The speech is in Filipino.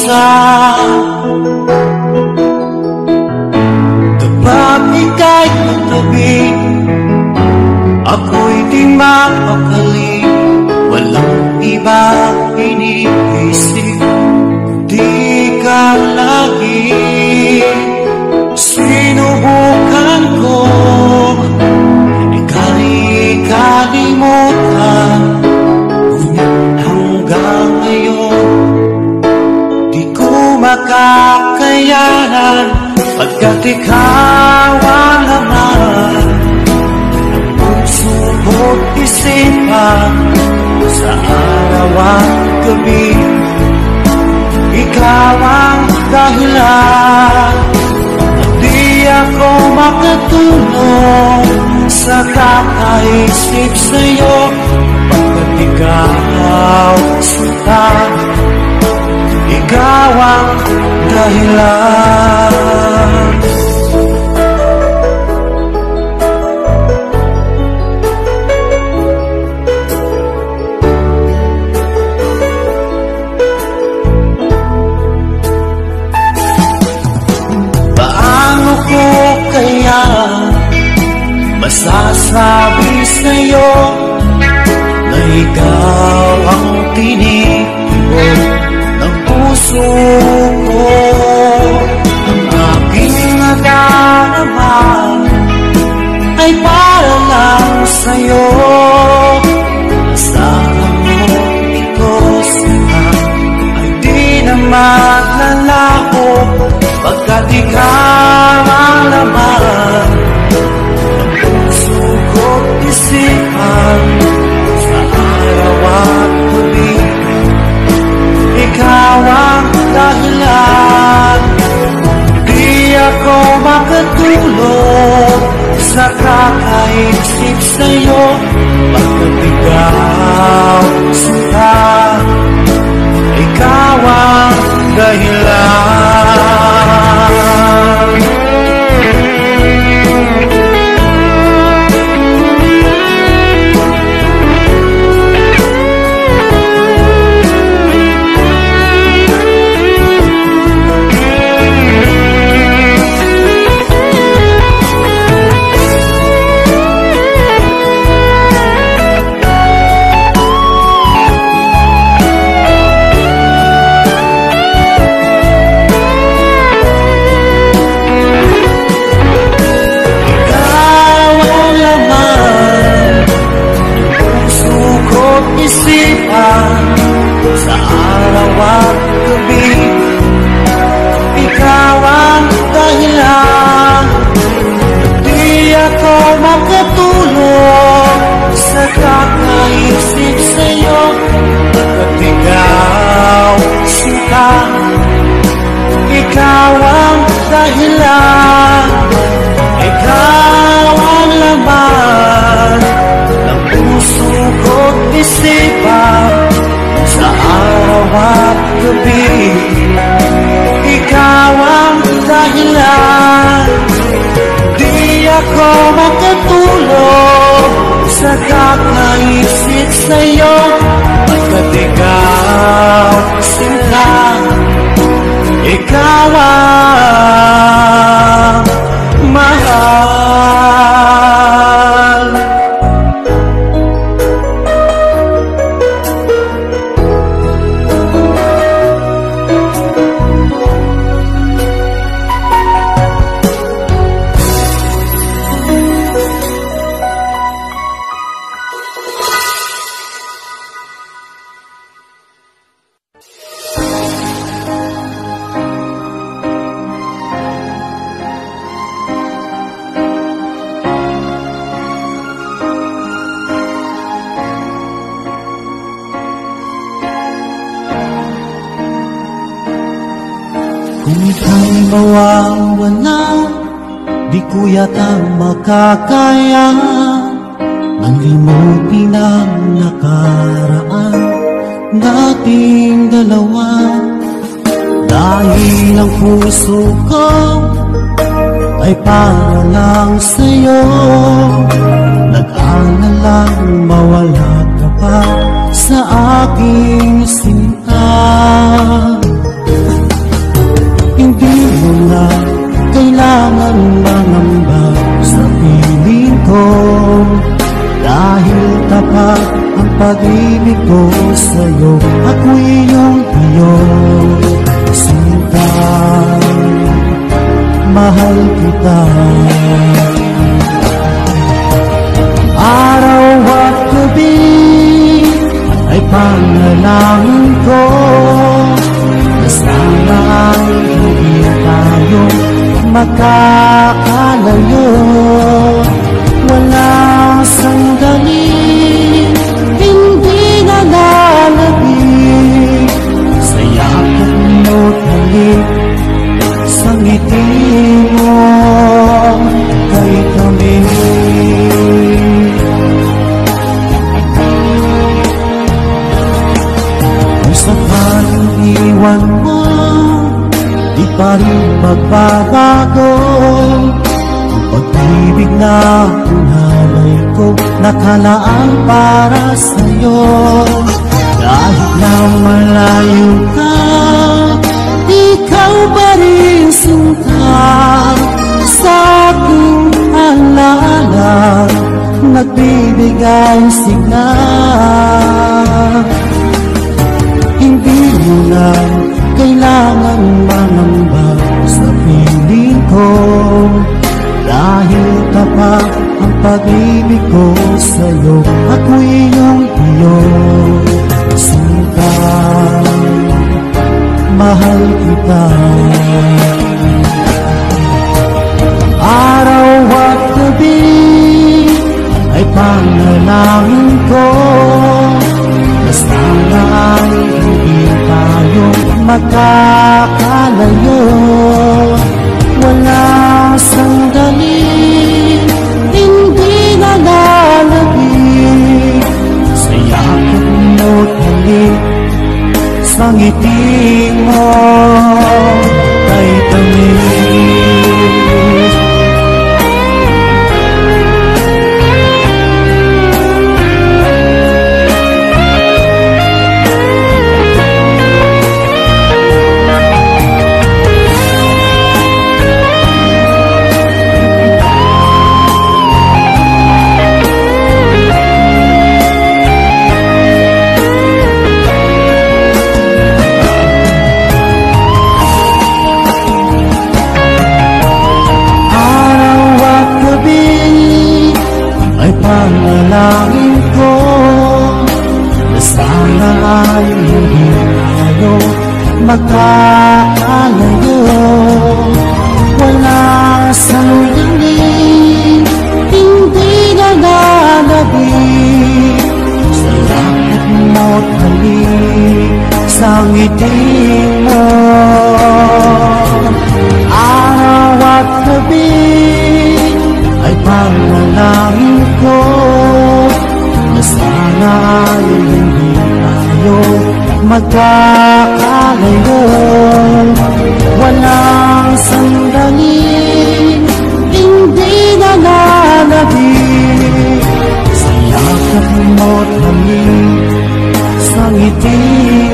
mag-isa. Kapag ika'y katabi, ako'y di mapakali. Walang iba iniisip, di ka lagi. Sinubukan ko ika'y kalimutan, ngunit hanggang ngayon di ko makakayanan. Pagkat ikaw ang laman ng puso ko't isipan, sa araw at gabi ikaw ang dahilan. Di ako makatulog sa kakaisip sa'yo, pagkat ikaw sinta, ikaw ang dahilan. Paano ko kaya masasabi sa'yo na ikaw ang tinitibok ng puso ko? Ang aking nadarama ay para lang sa'yo. Asahan mo ito sila ay di na maglalaho, pagkat ikaw ang laman ng puso ko't isipan, sa araw at gabi ikaw ang dahilan. Di ako makatulog sa kakaisip sa'yo, pagkat ikaw sinta, ikaw ang dahilan. Sa araw at gabi ikaw ang dahilan. Di ako makatulog sa kakaisip sa'yo, pagkat ikaw sinta, ikaw ang dahilan. Ikaw ang laman ng puso ko't isipan, sa araw at gabi ikaw ang dahilan. Di ako makatulog sa kakaisip sa'yo, pagkat ikaw sinta, ikaw ang mahal. Kung ika'y mawawala, di ko yata makakaya nang limutin ang nakaraan nating dalawa. Dahil ang puso ko ay para lang sa'yo, nag-aalalang mawala ka pa sa aking sinta. ko sa'yo, ako'y iyong iyong sinta. Mahal kita. Araw at gabi ay panalangin ko na sana ay hindi tayo makakalayo. Walang sandali hindi nalalabig sa yakap mo't halik, sa ngiti mo kay kami. Kung sakaling iwan mo, di pa rin magbabago ang pag-ibig na hinalay ko, nakalaan para sa'yo. Kahit na malayo ka, ikaw pa rin sinta sa aking alaala, nagbibigay sigla. Hindi mo na kailangan mangamba sa piling ko, dahil tapat ang pag-ibig ko sa'yo, ako'y iyong sinta. Mahal kita. Araw at gabi ay panalangin ko na sana ay hindi tayo magkakalayo. Walang sandali hindi nalalabig sa yakap mo't halik, sa ngiti mo kay tamis. Panalangin ko na sana ay hindi tayo magkakalayo. Wala sandali hindi nalalabig sa yakap mo't halik, sa ngiti mo. Araw at gabi ay panalangin ko na sana ay hindi tayo magkakalayo. Walang sandali hindi nalalabig sa yakap mo't halik, sa ngiti